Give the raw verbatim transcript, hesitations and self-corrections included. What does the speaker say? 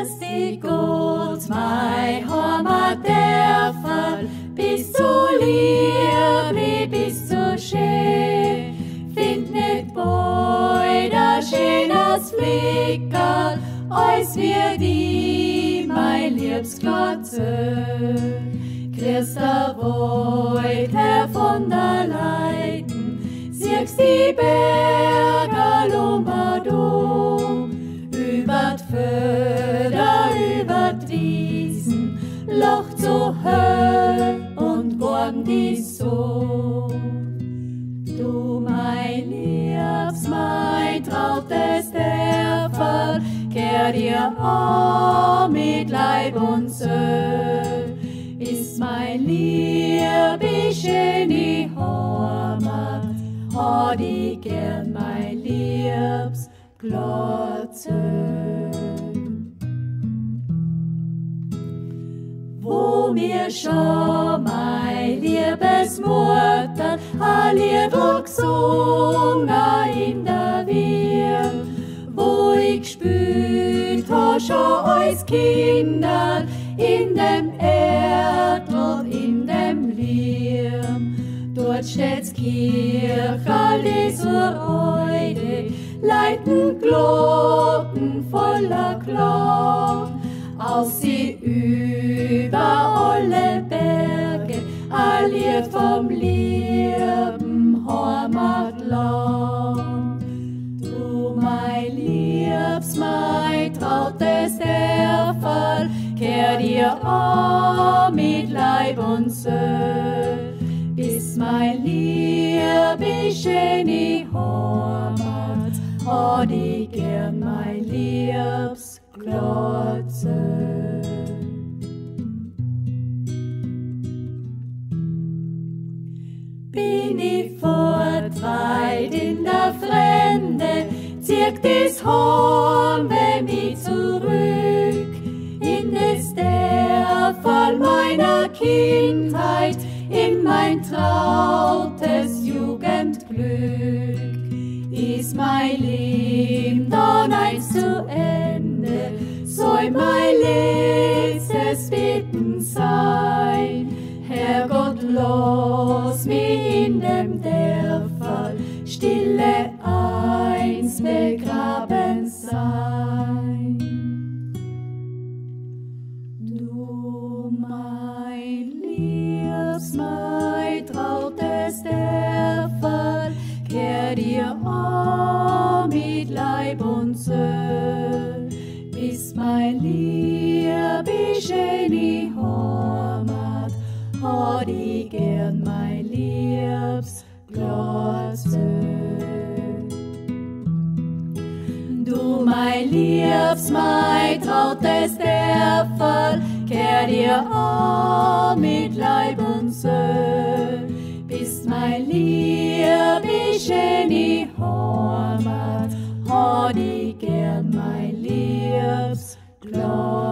Christi Gott, mein Heimat der Fall, bist du lieb, bist du schön, find nicht beide schönes Flickerl, als wir die, mein Liebsklotze. Christa Voigt, Herr von der Leiden, siehst die Berge Lombardom, über Föder, über Wiesen, Loch zur Hölle und Born die so. Du, mein Liebs, mein trautes Derfall, kehr dir an mit Leib und Seele, ist mein Lieb, ich in die Heimat, hab ich gern mein Liebs Glotze. Wo mir schon mein liebes Mutter a Liedl gesungen in der Wir, wo ich spürt ha schon als Kinder in dem Erdl, in dem Lirm. Dort steht's Kirche, die zur Eude, leiten Glocken voller Klang, aus sie über alle Berge, a Lied vom lieben Heimatland. Du, mein Liebs, mein trautes Erfall, kehr dir an mit Leib und Seele, bis mein Lieb, ich in die Heimat, hab ich gern mein Liebs Glotze. Bin ich fortweit in der Fremde, zirkt es Horn, wenn ich zurück in das Derfall meiner Kindheit, in mein trautes Jugendglück. Ist mein Leben dann eins zu Ende, soll mein letztes Bitten sein. Herrgott, lass mich in dem Derfall stille eins begraben sein. Du, mein Liebs, mein trautes Derfall, kehr dir an mit Leib und Seele, bis mein Lieb, ich in die Heimat, hab ich gern mein Liebs Glotze. Du, mein Liebs, mein trautes Derfall, kehr dir an mit Leib und Seele, bis mein Lieb, ich in die Heimat, hab ich gern mein Liebs Glotze.